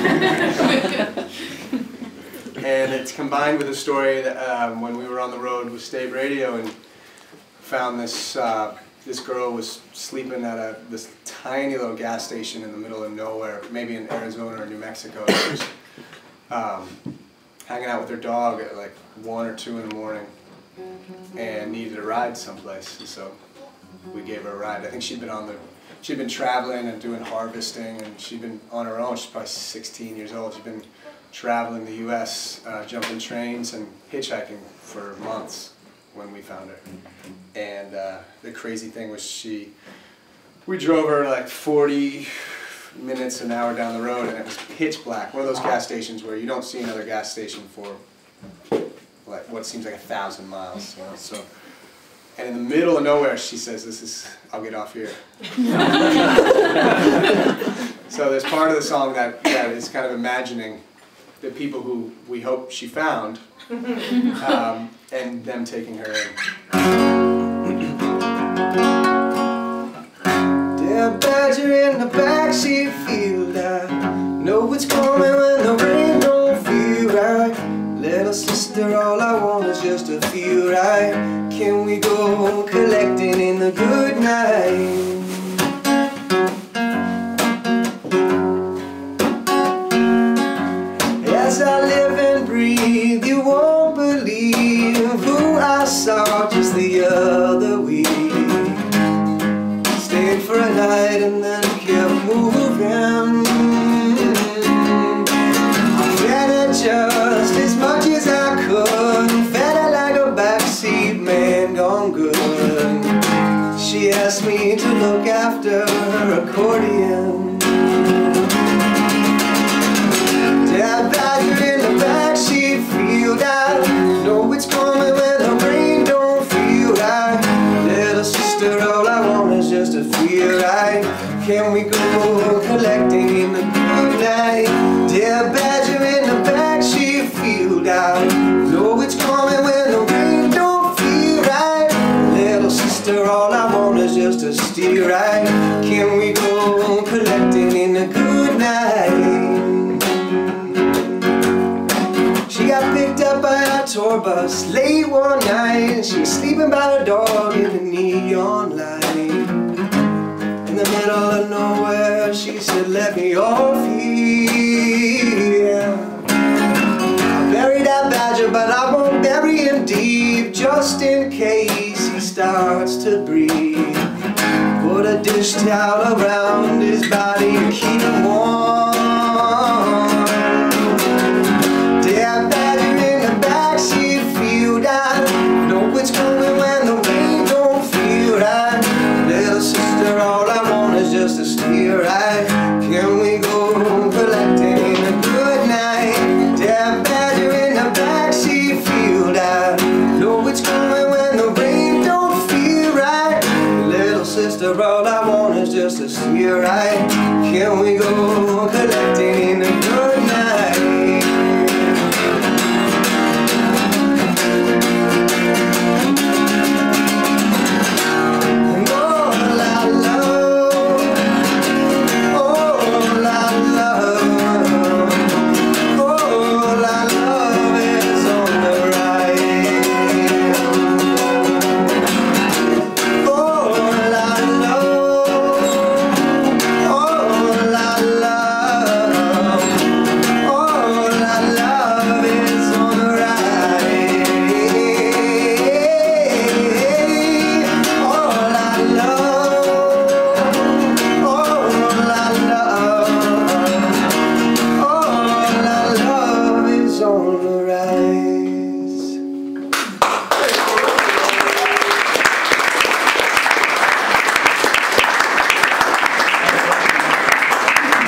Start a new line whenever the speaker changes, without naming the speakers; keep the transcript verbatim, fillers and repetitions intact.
And it's combined with a story that um, when we were on the road with State Radio and found this uh, this girl was sleeping at a this tiny little gas station in the middle of nowhere, maybe in Arizona or New Mexico. She was um, hanging out with her dog at like one or two in the morning and needed a ride someplace. And so we gave her a ride. I think she'd been on the she'd been traveling and doing harvesting, and she'd been on her own. She's probably sixteen years old. She'd been traveling the U S, uh, jumping trains and hitchhiking for months when we found her. And uh, the crazy thing was she, we drove her like forty minutes, an hour down the road, and it was pitch black. One of those gas stations where you don't see another gas station for like what seems like a thousand miles, you know. So, and in the middle of nowhere, she says, "This is, I'll get off here." So there's part of the song that, that is kind of imagining the people who we hope she found, um, and them taking her in.
Dear badger in the backseat field, I know it's coming when the rain don't feel right. Little sister, all I want is just to feel right. Can we go collecting in the good night? As I live and breathe, you won't believe who I saw just the other week. Stayed for a night and then kept moving. I fed her just as much as I could, fed her like a backseat man gone good. She asked me to look after her accordion. That badger in the backseat field, I know it's coming when the rain don't feel right. Little sister, all I want is just to feel right. Can we go collecting in the good night? Dear badger in the backseat field, I know it's coming when the rain don't feel right. Little sister, all I want is just to steer right. Can we go collecting in the good night? She got picked up by a tour bus late one night, and she was sleeping by her dog in the neon light. In the middle of nowhere, she said, "Let me off here." I buried that badger, but I won't bury him deep, just in case he starts to breathe. Put a dish towel around